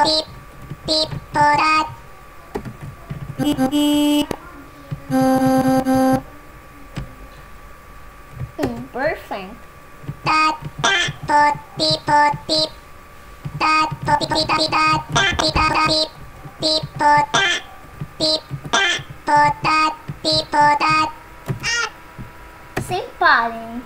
Perfect. Senpai.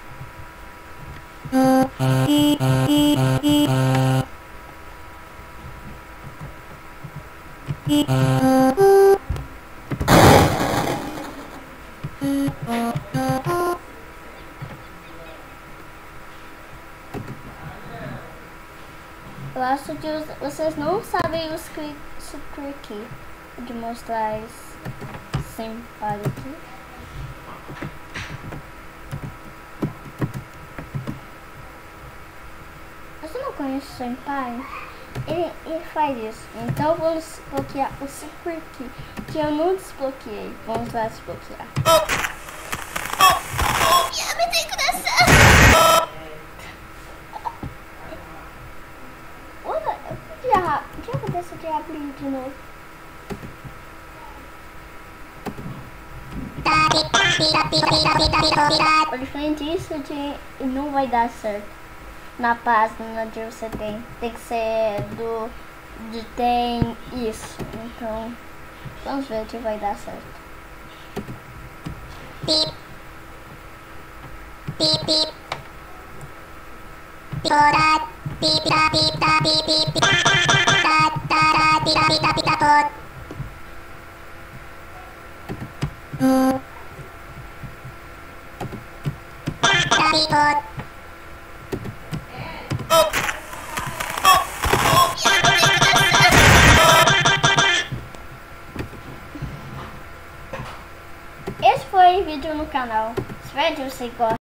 Eu acho que vocês não sabem os cliques de mostrar esse senpai aqui. Você não conhece o senpai? Ele faz isso. Então vamos desbloquear o secret key que eu não desbloqueei. Vamos lá desbloquear. Me tem coração! O que acontece de abrir de novo? O diferente disso de não vai dar certo na página de você tem que ser de tem isso. Então vamos ver se vai dar certo. Pip pip pip pip pip pip pip pip esse foi o vídeo no canal. Espero que você goste.